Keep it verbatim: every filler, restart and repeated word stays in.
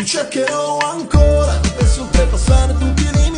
Ti cercherò ancora per oltrepassare tutti i limiti.